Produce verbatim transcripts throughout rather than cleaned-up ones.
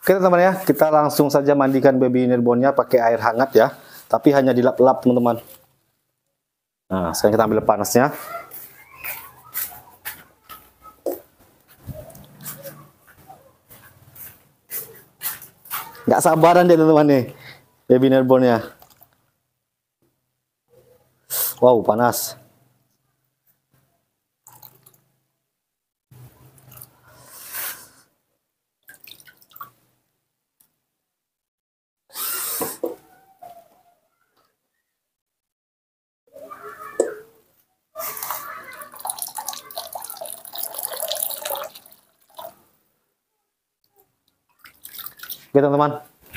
Oke teman-teman ya, kita langsung saja mandikan baby newborn-nya pakai air hangat ya. Tapi hanya dilap-lap teman-teman. Nah, sekarang kita ambil panasnya. Nggak sabaran dia teman-teman nih, baby newborn-nya. Wow, panas. Oke teman-teman.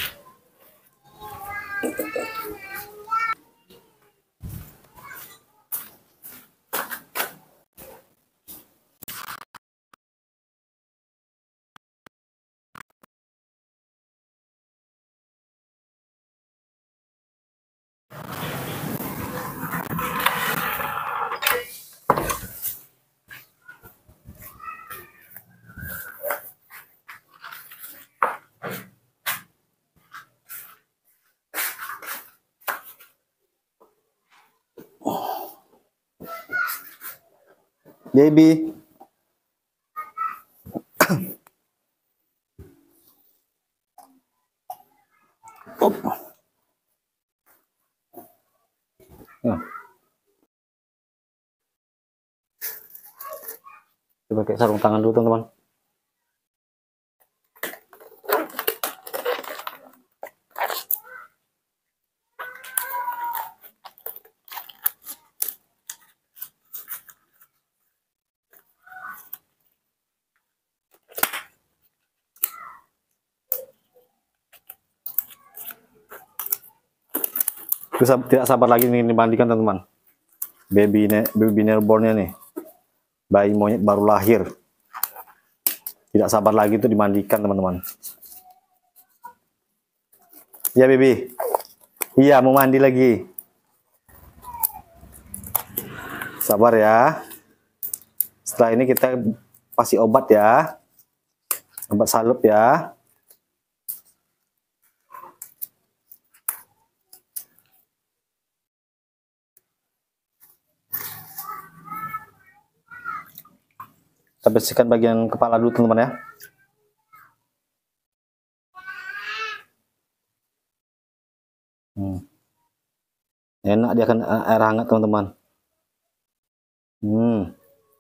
Baby. Oh. Nah. Coba pakai sarung tangan dulu teman-teman. Bisa tidak sabar lagi nih dimandikan teman-teman. Baby baby newborn-nya nih. Bayi monyet baru lahir. Tidak sabar lagi tuh dimandikan teman-teman. Ya baby. Iya mau mandi lagi. Sabar ya. Setelah ini kita kasih obat ya. Obat salup ya. Kita bersihkan bagian kepala dulu teman-teman ya. Hmm. Enak dia kan air hangat teman-teman. Hmm.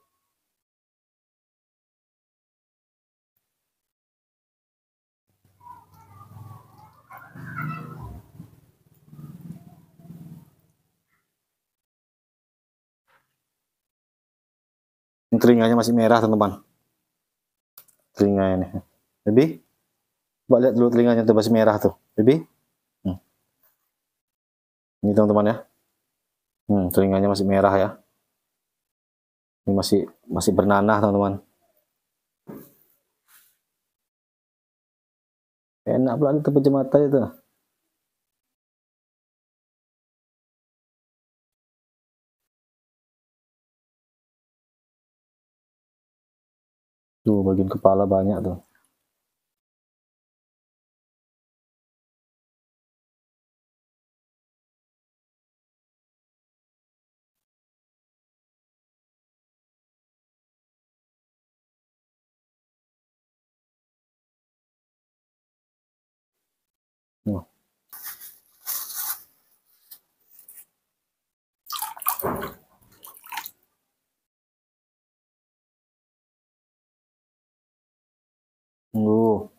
Telinganya masih merah teman-teman. Telinganya nih. Baby. Coba lihat dulu telinganya tuh masih merah tuh. Baby. Hmm. Ini teman-teman ya. Hmm, telinganya masih merah ya. Ini masih masih bernanah teman-teman. Enak pula itu pejam mata itu. Tuh bagian kepala banyak tuh. Tuh. Tunggu.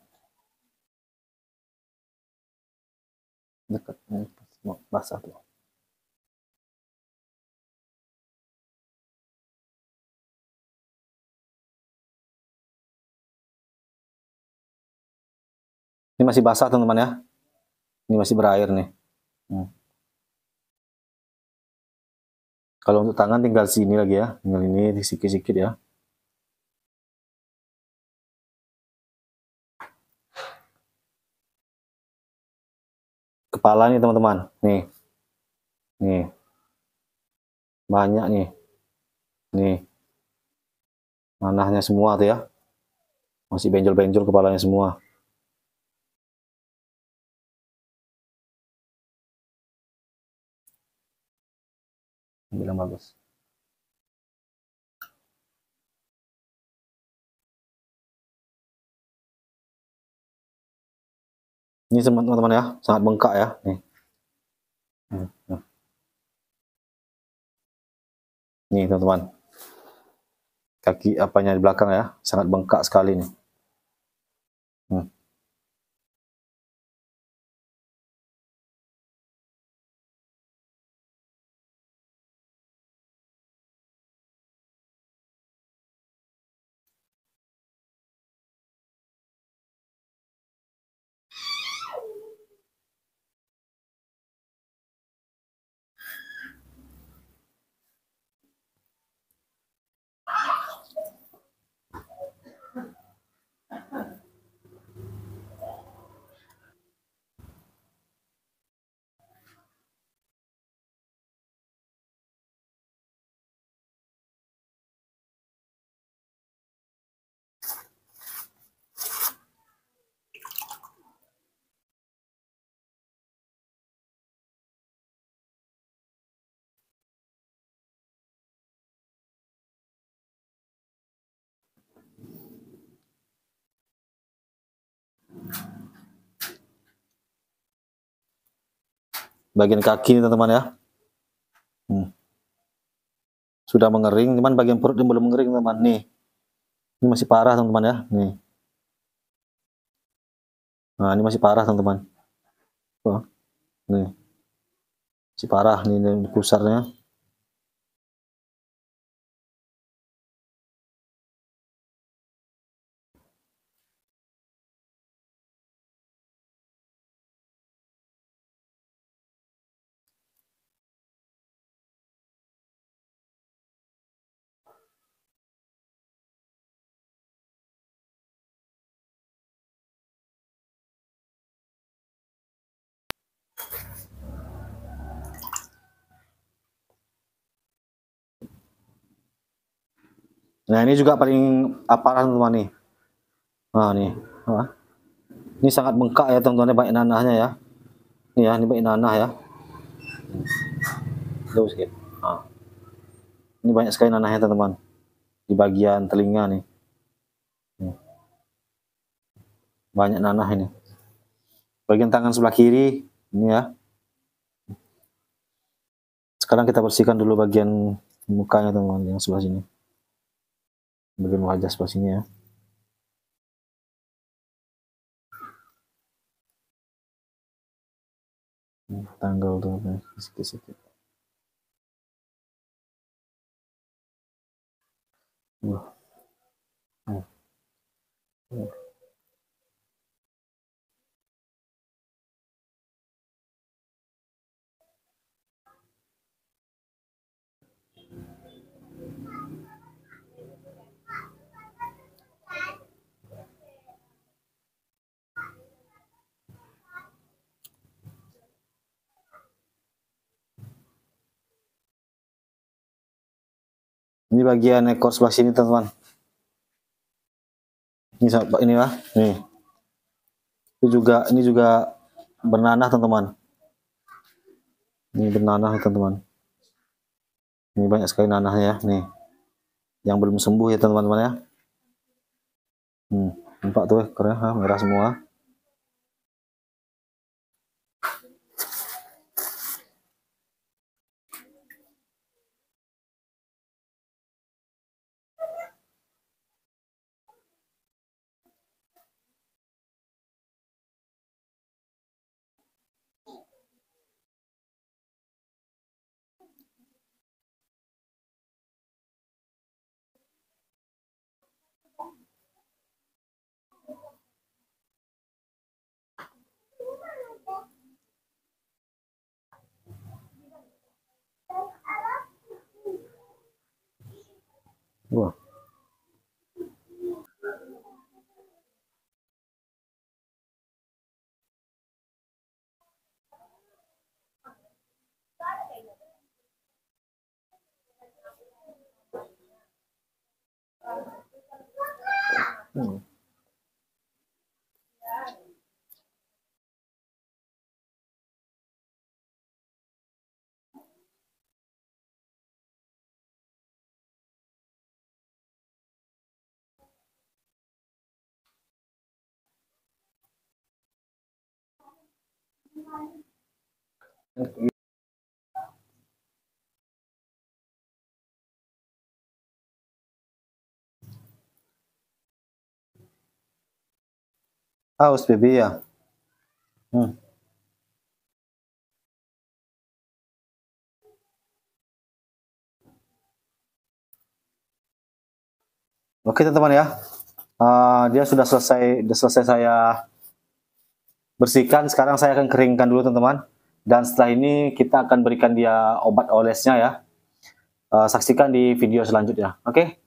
Dekat basah tuh. Ini masih basah teman-teman ya. Ini masih berair nih. Hmm. Kalau untuk tangan tinggal sini lagi ya. Tinggal ini sikit-sikit ya. Kepala nih teman-teman. Nih. Nih. Banyak nih. Nih. Nanahnya semua tuh ya. Masih benjol-benjol kepalanya semua. Bilang bagus. Ini teman-teman ya, sangat bengkak ya. Nih. Nih teman-teman. Kaki apanya di belakang ya, sangat bengkak sekali nih. Hmm. Bagian kaki teman-teman ya. Hmm. Sudah mengering, cuman bagian perut belum mengering teman-teman. Nih, ini masih parah teman-teman ya. Nih, nah ini masih parah teman-teman. Oh, nih, masih parah nih, nih pusarnya. Nah ini juga paling parah teman-teman nih. Nah nih, nah, ini sangat bengkak ya teman-teman, banyak nanahnya ya. Ini ya, ini banyak nanah ya. Jauh sedikit. Nah, ini banyak sekali nanahnya teman-teman. Di bagian telinga nih. Banyak nanah ini. Bagian tangan sebelah kiri, ini ya. Sekarang kita bersihkan dulu bagian mukanya teman-teman, yang sebelah sini. Bagian wajah sebelah sini ya. Tanggal tuh sedikit-sedikit. Wah. Hmm. Hmm. Ini bagian ekor sebelah sini teman-teman. Ini ini lah, nih. Itu juga, ini juga bernanah teman-teman. Ini bernanah teman-teman. Ini banyak sekali nanahnya ya, nih. Yang belum sembuh ya teman-teman ya. Hmm, nampak tuh ekornya merah semua. Wah. Hmm. Haus baby ya. Hmm. Oke teman-teman ya, uh, dia sudah selesai, sudah selesai saya bersihkan. Sekarang saya akan keringkan dulu teman-teman, dan setelah ini kita akan berikan dia obat olesnya ya. Uh, saksikan di video selanjutnya. Oke.